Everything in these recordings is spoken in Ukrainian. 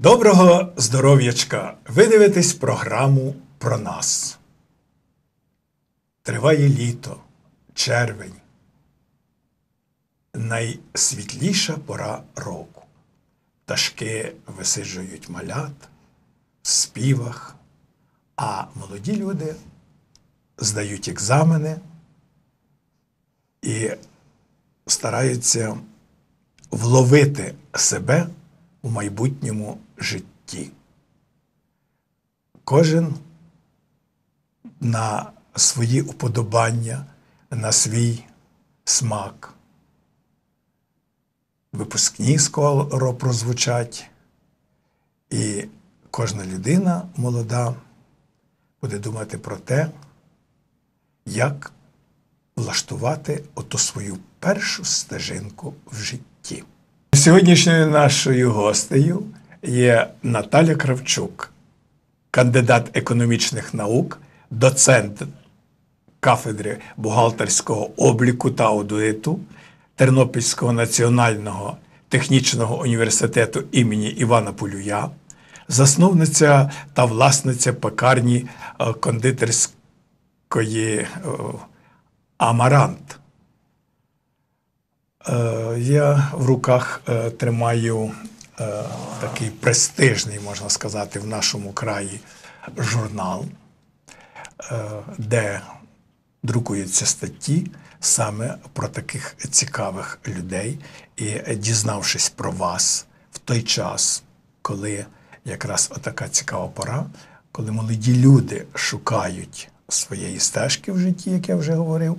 Доброго здоров'ячка! Ви дивитесь програму про нас. Триває літо, червень. Найсвітліша пора року. Пташки висиджують малят в співах, а молоді люди здають екзамени і стараються вловити себе у майбутньому житті. Кожен на свої уподобання, на свій смак. Випускні скоро прозвучать, і кожна людина молода буде думати про те, як влаштувати оту свою першу стежинку в житті. Сьогоднішньою нашою гостею є Наталя Кравчук, кандидат економічних наук, доцент кафедри бухгалтерського обліку та аудиту Тернопільського національного технічного університету імені Івана Полюя, засновниця та власниця пекарні кондитерської «Амарант». Я в руках тримаю такий престижний, можна сказати, в нашому краї журнал, де друкуються статті саме про таких цікавих людей. І дізнавшись про вас в той час, коли якраз отака цікава пора, коли молоді люди шукають своєї стежки в житті, як я вже говорив,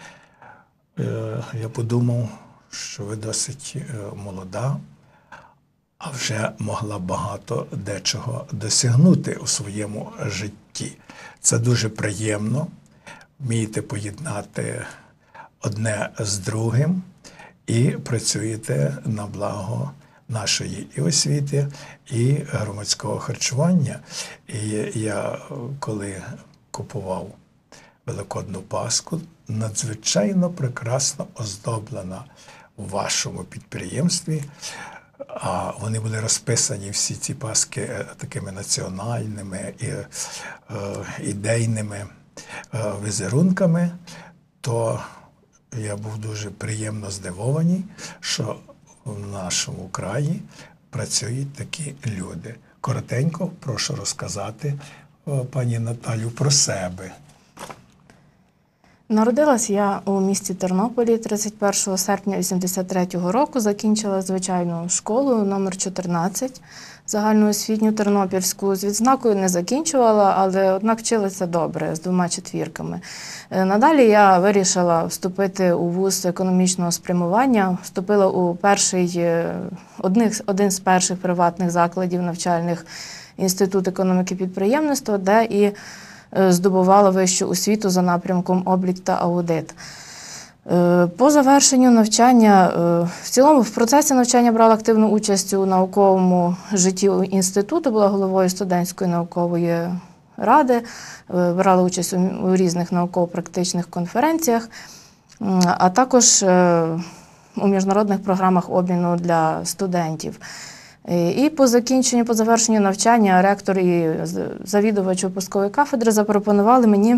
я подумав, що ви досить молода, а вже могла багато дечого досягнути у своєму житті. Це дуже приємно, вмієте поєднати одне з другим і працюєте на благо нашої і освіти, і громадського харчування. І я, коли купував Великодну Пасху, надзвичайно прекрасно оздоблена у вашому підприємстві, а вони були розписані, всі ці паски, такими національними і ідейними візерунками, то я був дуже приємно здивований, що в нашому краї працюють такі люди. Коротенько прошу розказати, пані Наталю, про себе. Народилась я у місті Тернополі 31 серпня 1983 року, закінчила звичайну школу номер 14, загальноосвітню тернопільську. З відзнакою не закінчувала, але однак вчилася добре, з 2 четвірками. Надалі я вирішила вступити у вуз економічного спрямування, вступила у один з перших приватних закладів навчальних Інститут економіки підприємництва, де і здобувала вищу освіту за напрямком облік та аудит. По завершенню навчання, в цілому в процесі навчання брала активну участь у науковому житті інституту, була головою студентської наукової ради, брала участь у різних науково-практичних конференціях, а також у міжнародних програмах обміну для студентів. І по завершенню навчання ректор і завідувач випускової кафедри запропонували мені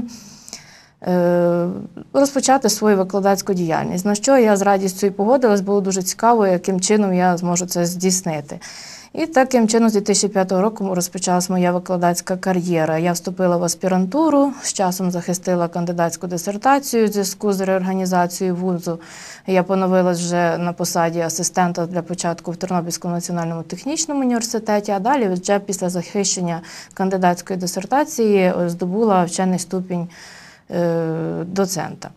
розпочати свою викладацьку діяльність, на що я з радістю і погодилась, було дуже цікаво, яким чином я зможу це здійснити. І таким чином з 2005 року розпочалась моя викладацька кар'єра. Я вступила в аспірантуру, з часом захистила кандидатську дисертацію у зв'язку з реорганізацією вузу. Я поновилась вже на посаді асистента для початку в Тернопільському національному технічному університеті, а далі вже після захищення кандидатської дисертації здобула вчений ступінь доцента.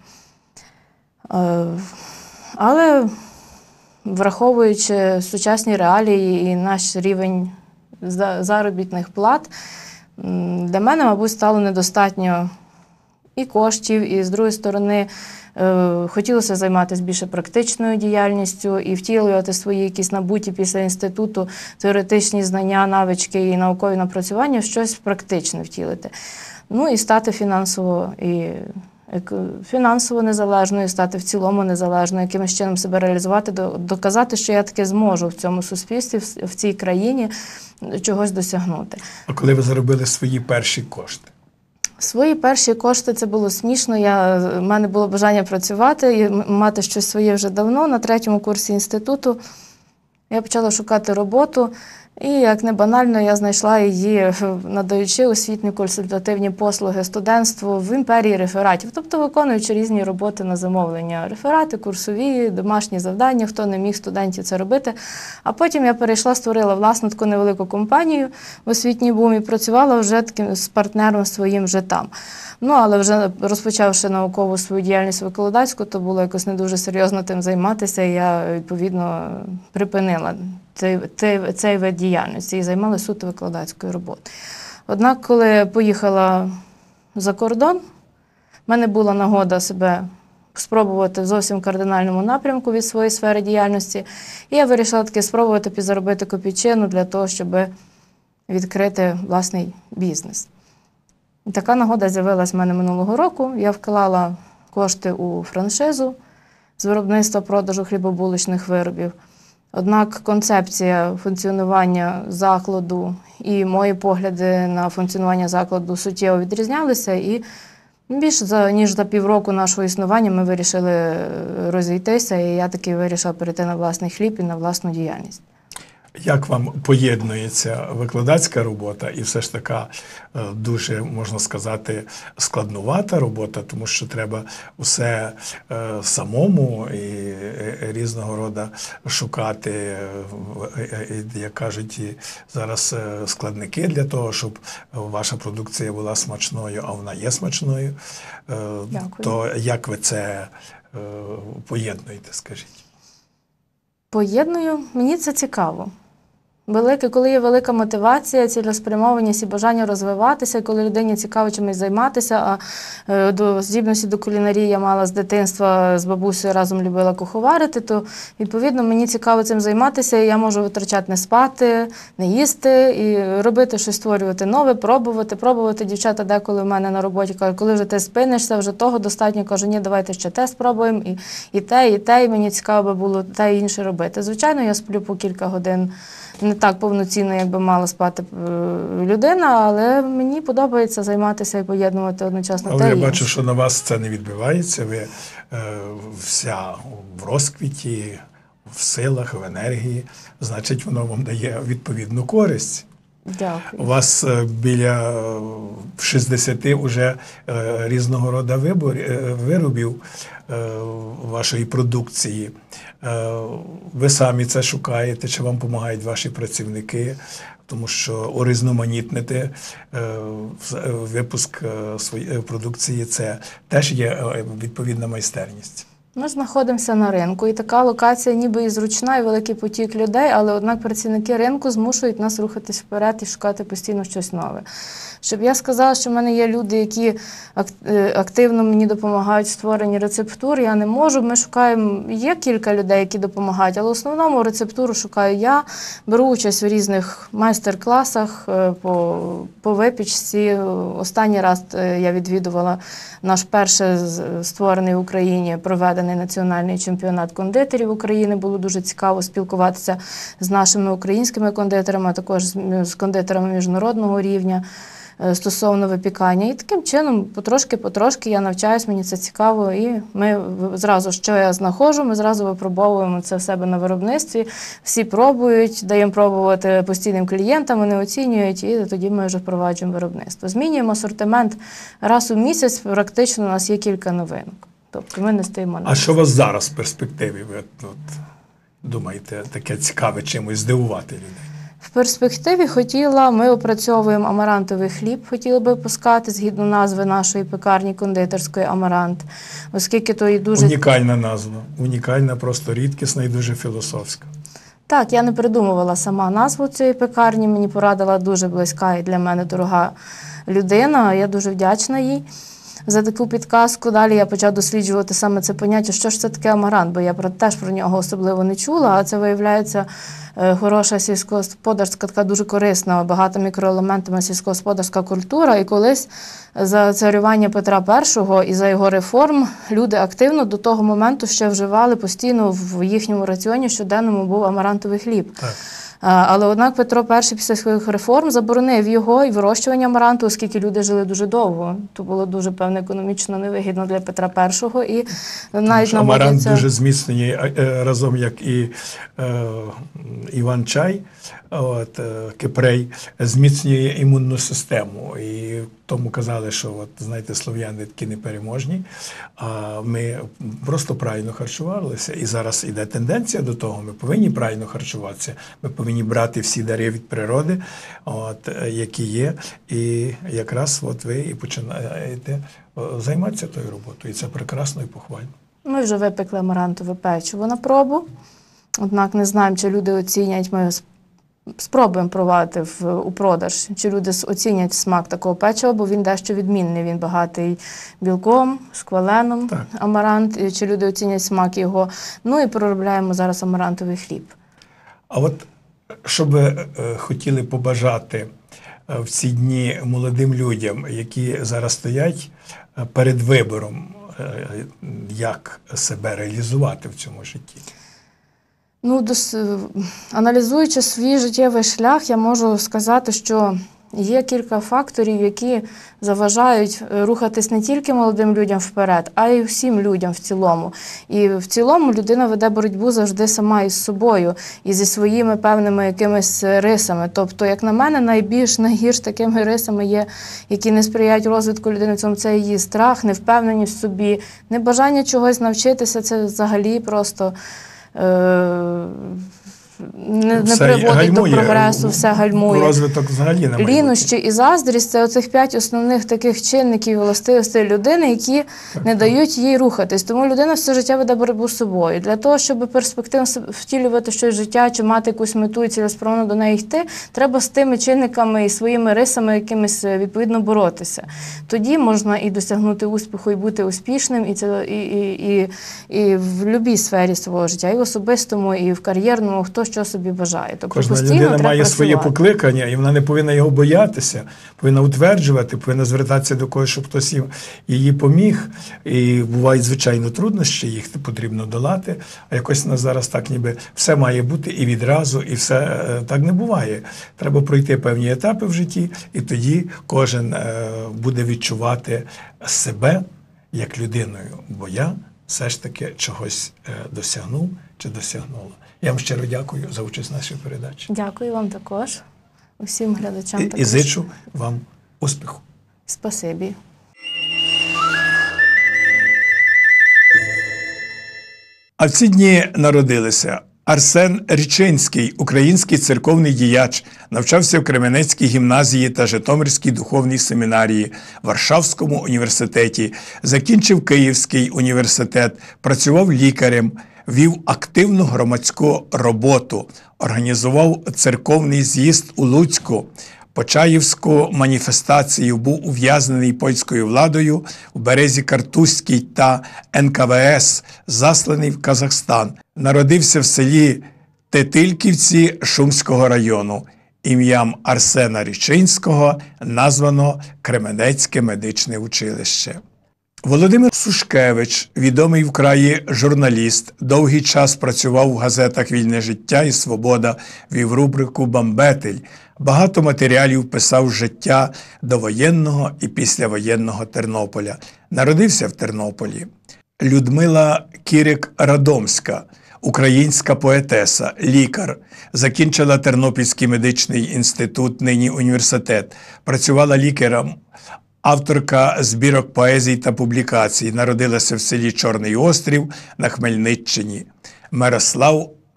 Але враховуючи сучасні реалії і наш рівень заробітних плат, для мене, мабуть, стало недостатньо і коштів, і, з другої сторони, хотілося займатися більше практичною діяльністю і втілювати свої якісь набуті після інституту теоретичні знання, навички і наукові напрацювання в щось практичне втілити. Ну і стати фінансово і фінансово незалежною, стати в цілому незалежною, якимось чином себе реалізувати, доказати, що я таки зможу в цьому суспільстві, в цій країні чогось досягнути. А коли ви заробили свої перші кошти? Свої перші кошти це було смішно. В мене було бажання працювати і мати щось своє вже давно. На 3-му курсі інституту я почала шукати роботу. І, як не банально, я знайшла її, надаючи освітні консультативні послуги студентству в імперії рефератів, тобто виконуючи різні роботи на замовлення. Реферати, курсові, домашні завдання, хто не міг студентів це робити. А потім я перейшла, створила власну таку невелику компанію в освітній бум і працювала вже таким з партнером своїм вже там. Ну, але вже розпочавши наукову свою діяльність викладацьку, то було якось не дуже серйозно тим займатися, і я, відповідно, припинила цей вид діяльності і займалася суто викладацькою роботою. Однак, коли поїхала за кордон, в мене була нагода себе спробувати в зовсім кардинальному напрямку від своєї сфери діяльності, і я вирішила таки спробувати підзаробити копійчину для того, щоб відкрити власний бізнес. І така нагода з'явилась в мене минулого року. Я вклала кошти у франшизу з виробництва продажу хлібобулочних виробів. Однак концепція функціонування закладу і мої погляди на функціонування закладу суттєво відрізнялися, і більше ніж за півроку нашого існування ми вирішили розійтися, і я таки вирішила перейти на власний хліб і на власну діяльність. Як вам поєднується викладацька робота і все ж така дуже, можна сказати, складнувата робота, тому що треба усе самому і різного роду шукати, як кажуть, і зараз складники для того, щоб ваша продукція була смачною, а вона є смачною. Дякую. То як ви це поєднуєте, скажіть? Поєдную, мені це цікаво. Коли є велика мотивація, цілеспрямованість і бажання розвиватися, коли людині цікаво чимось займатися, а до здібності до кулінарії я мала з дитинства, з бабусею разом любила куховарити, то, відповідно, мені цікаво цим займатися, і я можу витрачати не спати, не їсти, і робити щось, створювати нове, пробувати. Дівчата деколи в мене на роботі кажуть, коли вже ти спинишся, вже того достатньо. Кажу, ні, давайте ще те спробуємо, і те, і мені цікаво би було те і інше робити. Звичайно, я сплю по кілька годин. Не так повноцінно, як би мала спати людина, але мені подобається займатися і поєднувати одночасно те і інше. Але я бачу, що на вас це не відбивається, ви вся в розквіті, в силах, в енергії, значить, воно вам дає відповідну користь. Дякую. У вас біля 60 уже різного роду виробів вашої продукції. Ви самі це шукаєте, чи вам допомагають ваші працівники, тому що урізноманітнити випуск своєї продукції – це теж є відповідна майстерність. Ми знаходимося на ринку, і така локація ніби і зручна, і великий потік людей, але однак працівники ринку змушують нас рухатись вперед і шукати постійно щось нове. Щоб я сказала, що в мене є люди, які активно мені допомагають в створенні рецептур, я не можу. Ми шукаємо, є кілька людей, які допомагають, але в основному рецептуру шукаю я, беру участь в різних майстер-класах по випічці. Останній раз я відвідувала наш перший створений в Україні, проведений національний чемпіонат кондитерів України. Було дуже цікаво спілкуватися з нашими українськими кондитерами, а також з кондитерами міжнародного рівня стосовно випікання. І таким чином, потрошки я навчаюсь, мені це цікаво, і ми зразу, що я знаходжу, ми зразу випробовуємо це в себе на виробництві, всі пробують, даємо пробувати постійним клієнтам, вони оцінюють, і тоді ми вже впроваджуємо виробництво. Змінюємо асортимент раз у місяць, практично у нас є кілька новинок. Тобто ми не стоїмо на А що у вас зараз в перспективі? Ви думаєте, таке цікаве чимось здивувати людей? В перспективі ми опрацьовуємо амарантовий хліб, хотіли би випускати згідно назви нашої пекарні кондитерської «Амарант», оскільки то і дуже... Унікальна назва, унікальна, просто рідкісна і дуже філософська. Так, я не придумувала сама назву цієї пекарні, мені порадила дуже близька і для мене дорога людина, я дуже вдячна їй. за таку підказку. Далі я почав досліджувати саме це поняття, що ж це таке амарант, бо я теж про нього особливо не чула, а це виявляється хороша сільськогосподарська, така дуже корисна, багата мікроелементами сільськогосподарська культура. І колись за царювання Петра І і за його реформ люди активно до того моменту ще вживали постійно в їхньому раціоні щоденному був амарантовий хліб. Так. Але однак Петро І після своїх реформ заборонив його і вирощування амаранту, оскільки люди жили дуже довго. То було дуже, певно, економічно невигідно для Петра І. І навіть амарант дуже зміцнений, разом як і Іван-чай, кипрей, зміцнює імунну систему. І тому казали, що, знаєте, слов'яни такі непереможні, а ми просто правильно харчувалися. І зараз іде тенденція до того, ми повинні правильно харчуватися, ми повинні брати всі дари від природи, які є, і якраз ви і починаєте займатися тою роботою. І це прекрасно і похвально. Ми вже випекли амарантове печиво на пробу, однак не знаємо, чи люди оцінять, ми спробуємо провадити у продаж, чи люди оцінять смак такого печива, бо він дещо відмінний, він багатий білком, скваленом, так. Амарант, і чи люди оцінять смак його. Ну і проробляємо зараз амарантовий хліб. А що би хотіли побажати в ці дні молодим людям, які зараз стоять перед вибором, як себе реалізувати в цьому житті? Ну, аналізуючи свій життєвий шлях, я можу сказати, що є кілька факторів, які заважають рухатись не тільки молодим людям вперед, а й всім людям в цілому. І в цілому людина веде боротьбу завжди сама із собою і зі своїми певними якимись рисами. Тобто, як на мене, найгірш такими рисами є, які не сприяють розвитку людини, це її страх, невпевненість в собі, небажання чогось навчитися, це взагалі просто не приводить до прогресу, все гальмує. Розвиток взагалі не має Лінощі і заздрість – це оцих 5 основних таких чинників і властивостей людини, які не дають їй рухатись. Тому людина все життя веде боротьбу з собою. Для того, щоб перспективно втілювати щось в життя чи мати якусь мету і цілеспрямовано до неї йти, треба з тими чинниками і своїми рисами якимись відповідно боротися. Тоді можна і досягнути успіху, і бути успішним, і в будь-якій сфері свого життя, і в особистому, і в кар'єрному, хто що собі бажає. Тобто кожна людина має своє покликання, і вона не повинна його боятися, повинна утверджувати, повинна звертатися до когось, щоб хтось їй поміг. І бувають, звичайно, труднощі, їх потрібно долати, а якось у нас зараз так ніби все має бути і відразу, і все так не буває. Треба пройти певні етапи в житті, і тоді кожен буде відчувати себе як людиною, бо я все ж таки чогось досягнув чи досягнула. Я вам щиро дякую за участь в нашій передачі. Дякую вам також, усім глядачам також. І зичу вам успіху. Спасибі. А в ці дні народилися Арсен Річинський, український церковний діяч, навчався в Кременецькій гімназії та Житомирській духовній семінарії, Варшавському університеті, закінчив Київський університет, працював лікарем, вів активну громадську роботу, організував церковний з'їзд у Луцьку, Почаївську маніфестацію, був ув'язнений польською владою у Березі Картузькій та НКВС, засланий в Казахстан. Народився в селі Тетильківці Шумського району. Ім'ям Арсена Річинського названо Кременецьке медичне училище. Володимир Сушкевич, відомий в краї журналіст, довгий час працював в газетах «Вільне життя» і «Свобода», вів рубрику «Бамбетель». Багато матеріалів писав з життя довоєнного і післявоєнного Тернополя. Народився в Тернополі. Людмила Кірик-Радомська, українська поетеса, лікар. Закінчила Тернопільський медичний інститут, нині університет. Працювала лікарем. Авторка збірок поезій та публікацій, народилася в селі Чорний Острів на Хмельниччині. Мирослав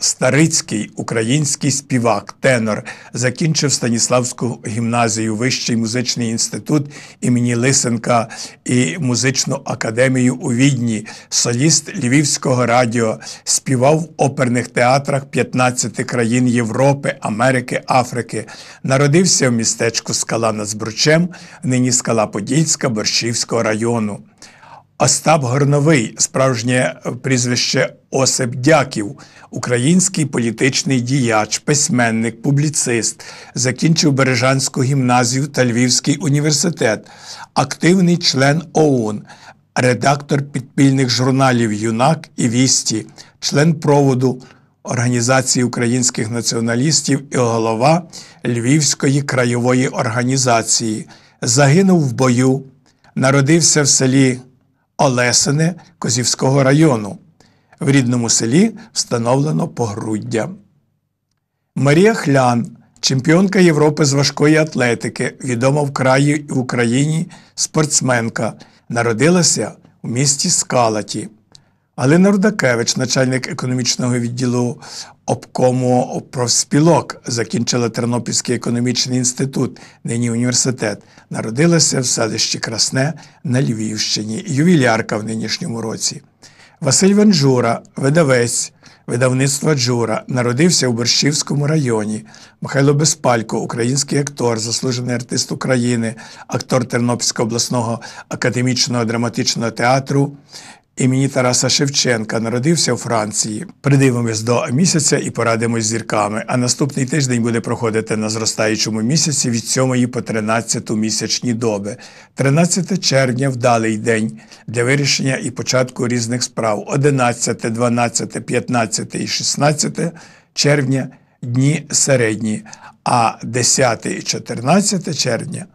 Старицький, український співак, тенор, закінчив Станіславську гімназію, Вищий музичний інститут імені Лисенка і музичну академію у Відні, соліст Львівського радіо, співав в оперних театрах 15 країн Європи, Америки, Африки. Народився в містечку Скала над Збручем, нині Скала Подільська, Борщівського району. Остап Горновий, справжнє прізвище Осип Дяків, український політичний діяч, письменник, публіцист, закінчив Бережанську гімназію та Львівський університет, активний член ОУН, редактор підпільних журналів «Юнак» і «Вісті», член проводу Організації українських націоналістів і голова Львівської краєвої організації. Загинув в бою, народився в селі Олесине Козівського району. В рідному селі встановлено погруддя. Марія Хлян, чемпіонка Європи з важкої атлетики, відома в краї і в Україні спортсменка, народилася у місті Скалаті. Галина Рудакевич, начальник економічного відділу обкому профспілок, закінчила Тернопільський економічний інститут, нині університет. Народилася в селищі Красне на Львівщині, ювілярка в нинішньому році. Василь Венжура, видавець, видавництва «Джура», народився у Борщівському районі. Михайло Безпалько, український актор, заслужений артист України, актор Тернопільського обласного академічного драматичного театру імені Тараса Шевченка, народився у Франції. Придивимось до місяця і порадимось з зірками. А наступний тиждень буде проходити на зростаючому місяці від 7 по 13 місячні доби. 13 червня – вдалий день для вирішення і початку різних справ. 11, 12, 15 і 16 червня – дні середні, а 10 і 14 червня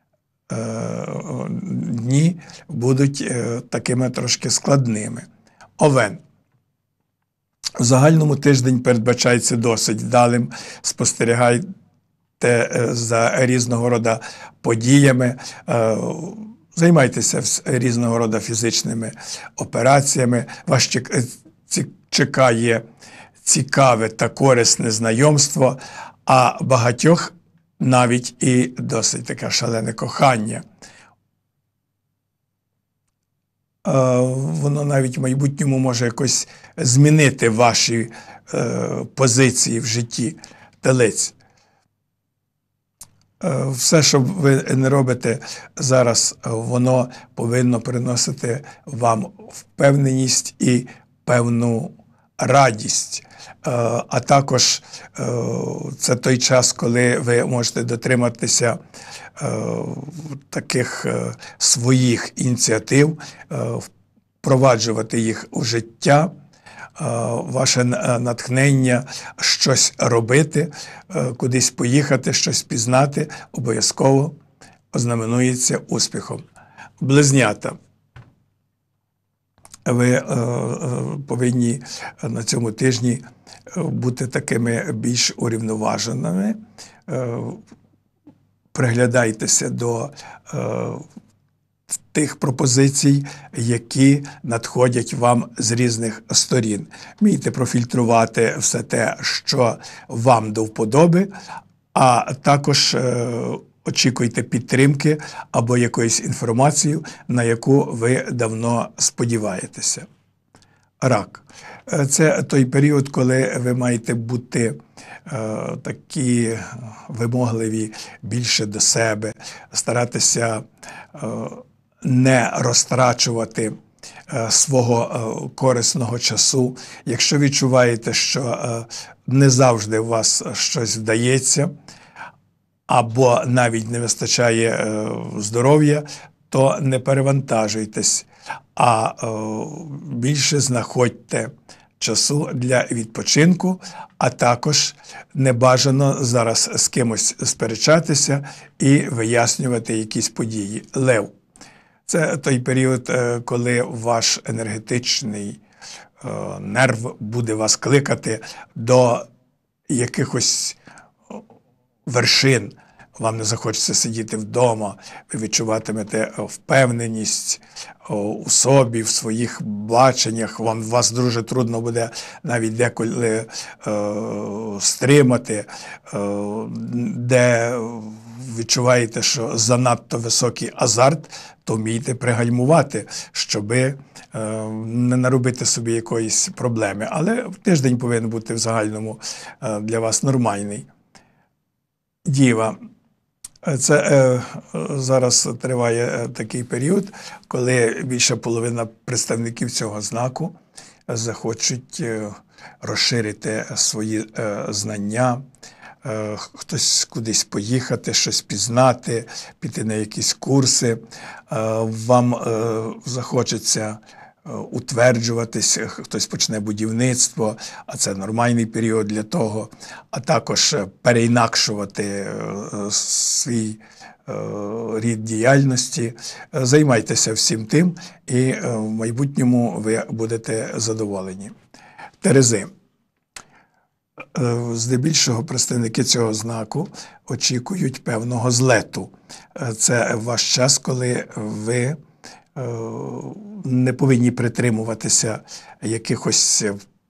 дні будуть такими трошки складними. Овен. В загальному тиждень передбачається досить вдалим. Спостерігайте за різного роду подіями, займайтеся різного роду фізичними операціями. Вас чекає цікаве та корисне знайомство, а багатьох навіть і досить таке шалене кохання. Воно навіть в майбутньому може якось змінити ваші позиції в житті. Телець. Все, що ви не робите зараз, воно повинно приносити вам впевненість і певну радість. А також це той час, коли ви можете дотриматися таких своїх ініціатив, впроваджувати їх у життя, ваше натхнення щось робити, кудись поїхати, щось пізнати, обов'язково ознаменується успіхом. Близнята. Ви повинні на цьому тижні бути такими більш урівноваженими. Приглядайтеся до тих пропозицій, які надходять вам з різних сторін. Вмійте профільтрувати все те, що вам до вподоби, а також очікуйте підтримки або якоїсь інформації, на яку ви давно сподіваєтеся. Рак. Це той період, коли ви маєте бути такі вимогливі більше до себе, старатися не розтрачувати свого корисного часу. Якщо відчуваєте, що не завжди у вас щось вдається, або навіть не вистачає здоров'я, то не перевантажуйтесь, а більше знаходьте часу для відпочинку, а також небажано зараз з кимось сперечатися і вияснювати якісь події. Лев. Це той період, коли ваш енергетичний нерв буде вас кликати до якихось вершин. вам не захочеться сидіти вдома, ви відчуватимете впевненість у собі, в своїх баченнях, вас дуже трудно буде навіть деколи стримати, де відчуваєте, що занадто високий азарт, то вмійте пригальмувати, щоби не наробити собі якоїсь проблеми. Але тиждень повинен бути в загальному для вас нормальний. Діва. Це зараз триває такий період, коли більша половина представників цього знаку захочуть розширити свої знання, хтось кудись поїхати, щось пізнати, піти на якісь курси. Вам захочеться утверджуватись, хтось почне будівництво, а це нормальний період для того, а також переінакшувати свій рід діяльності. Займайтеся всім тим, і в майбутньому ви будете задоволені. Терези. Здебільшого представники цього знаку очікують певного злету. Це ваш час, коли ви не повинні притримуватися якихось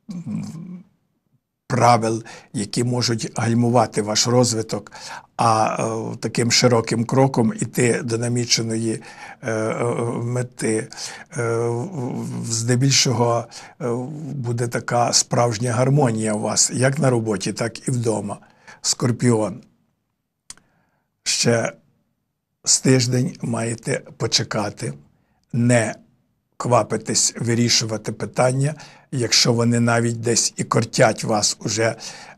правил, які можуть гальмувати ваш розвиток, а таким широким кроком іти до наміченої мети. Здебільшого буде така справжня гармонія у вас, як на роботі, так і вдома. Скорпіон. Ще з тиждень маєте почекати, не квапитись вирішувати питання, якщо вони навіть десь і кортять вас уже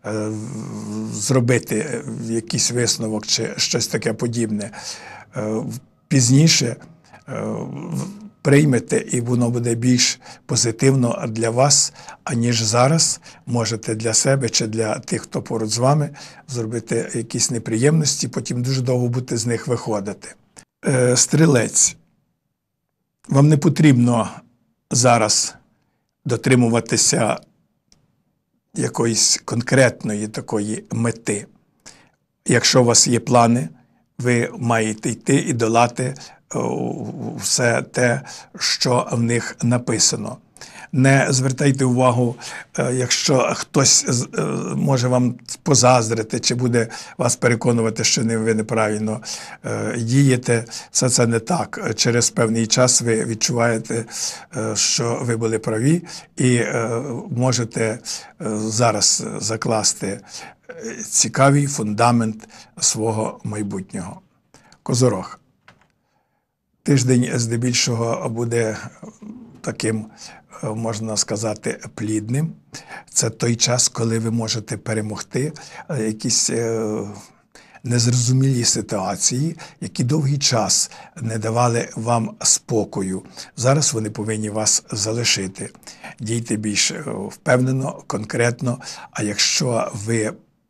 зробити якийсь висновок чи щось таке подібне. Пізніше приймете, і воно буде більш позитивно для вас, аніж зараз можете для себе чи для тих, хто поруч з вами, зробити якісь неприємності, потім дуже довго будете з них виходити. Стрілець. Вам не потрібно зараз дотримуватися якоїсь конкретної такої мети. Якщо у вас є плани, ви маєте йти і долати все те, що в них написано. Не звертайте увагу, якщо хтось може вам позаздрити, чи буде вас переконувати, що ви неправильно дієте. Все це не так. Через певний час ви відчуваєте, що ви були праві, і можете зараз закласти цікавий фундамент свого майбутнього. Козорог. Тиждень здебільшого буде таким, можна сказати, плідним. Це той час, коли ви можете перемогти якісь незрозумілі ситуації, які довгий час не давали вам спокою. Зараз вони повинні вас залишити. Дійте більш впевнено, конкретно, а якщо ви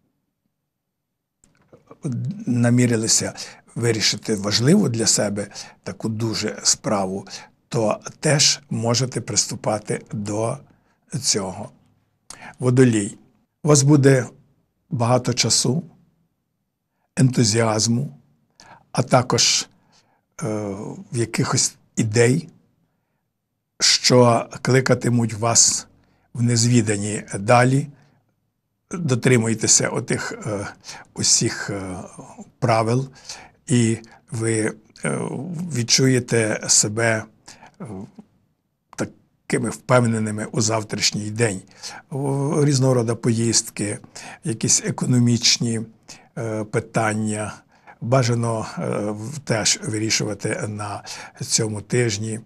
намірилися вирішити важливу для себе таку дуже справу, то теж можете приступати до цього. Водолій. У вас буде багато часу, ентузіазму, а також якихось ідей, що кликатимуть вас в незвідані далі. Дотримуйтеся отих усіх правил, і ви відчуєте себе такими впевненими у завтрашній день. Різного роду поїздки, якісь економічні питання, бажано теж вирішувати на цьому тижні.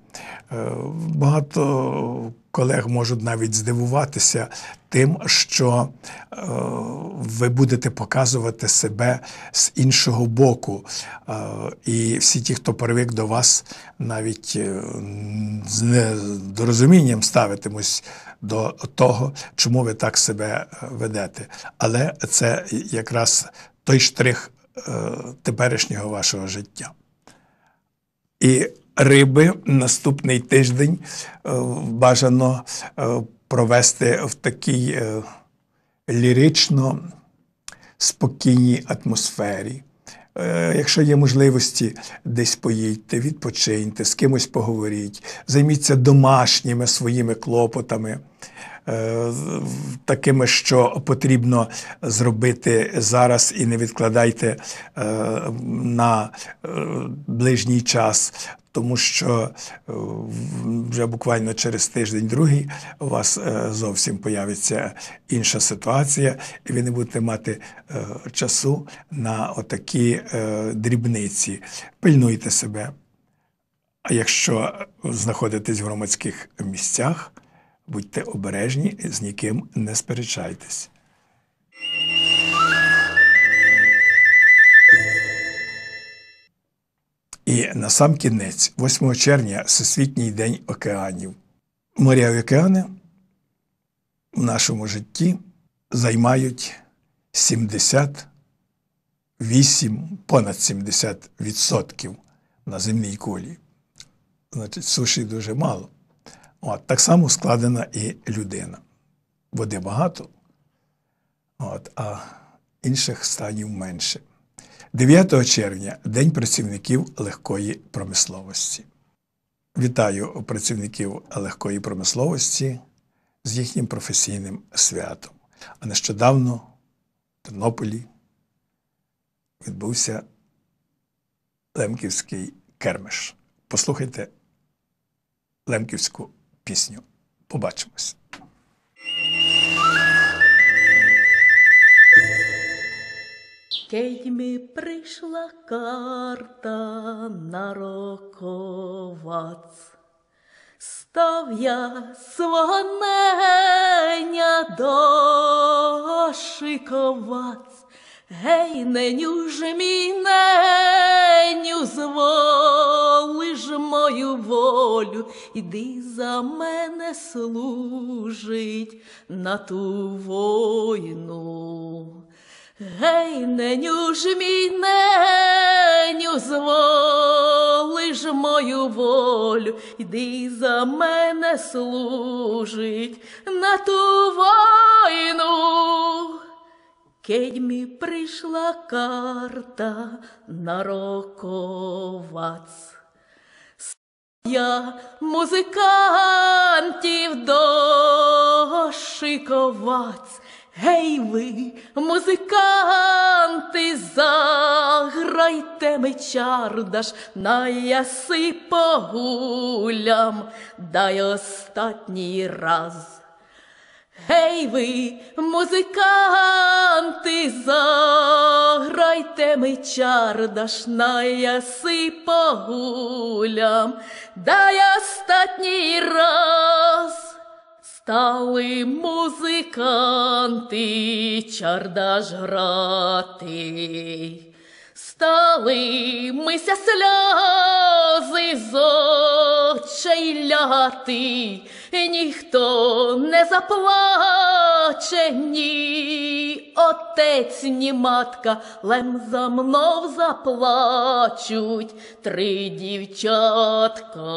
Багато колег можуть навіть здивуватися тим, що ви будете показувати себе з іншого боку. І всі ті, хто привик до вас, навіть з недорозумінням ставитимуть до того, чому ви так себе ведете. Але це якраз той штрих теперішнього вашого життя. І риби наступний тиждень бажано провести в такій лірично спокійній атмосфері. якщо є можливості, десь поїдьте, відпочиньте, з кимось поговоріть, займіться домашніми своїми клопотами, такими, що потрібно зробити зараз і не відкладайте на ближній час, тому що вже буквально через тиждень-другий у вас зовсім появиться інша ситуація, і ви не будете мати часу на отакі дрібниці. Пильнуйте себе. А якщо знаходитесь в громадських місцях, будьте обережні, з ніким не сперечайтесь. І насамкінець, 8 червня – Всесвітній день океанів. Моря і океани в нашому житті займають понад 70% на земній кулі. Значить, суші дуже мало. Так само складена і людина. Води багато, а інших станів менше. 9 червня – День працівників легкої промисловості. Вітаю працівників легкої промисловості з їхнім професійним святом. А нещодавно в Тернополі відбувся Лемківський кермиш. Послухайте лемківську пісню. Побачимось. Кедьми прийшла карта нароковац, став я свого неня дошиковац. Гей, неню ж мій неню, зволиш мою волю, іди за мене служить на ту войну. Гей, неню ж мій неню, зволиш мою волю, іди за мене служить на ту войну. Кедьми прийшла карта нароковац. Я музикантів дошиковац. Гей ви, музиканти, заграйте ми чардаш, на яси погулям, дай останній раз. Гей ви, музиканти, заграйте ми чардаш, на яси погулям, дай останній раз. Стали музиканти чардаш грати, стали мися сльози з очей ляти, ніхто не заплаче, ні отець, ні матка, лем за мнов заплачуть 3 дівчатка.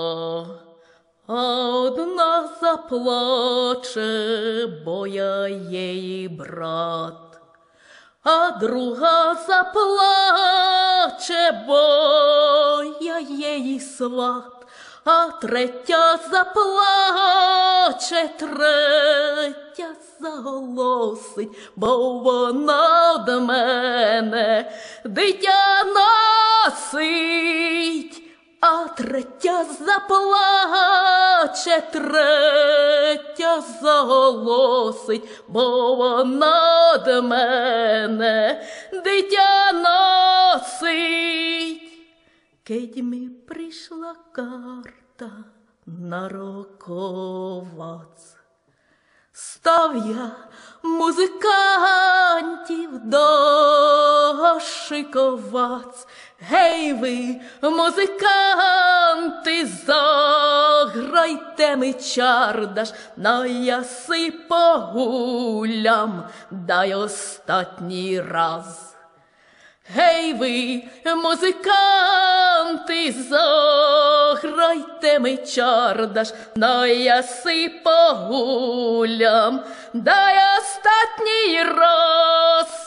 Одна заплаче, бо я її брат, а друга заплаче, бо я її сват, а третя заплаче, третя заголосить, бо вона од мене дитя носить. А третя заплаче, третя заголосить, бо вона од мене дитя носить. Кедьми прийшла карта нароковац. Став я музикантів дошиковац. Гей ви, музиканти, заграйте ми чардаш, на яси погулям, дай останній раз. Гей ви, музиканти, заграйте ми чардаш, на яси погулям, дай останній раз.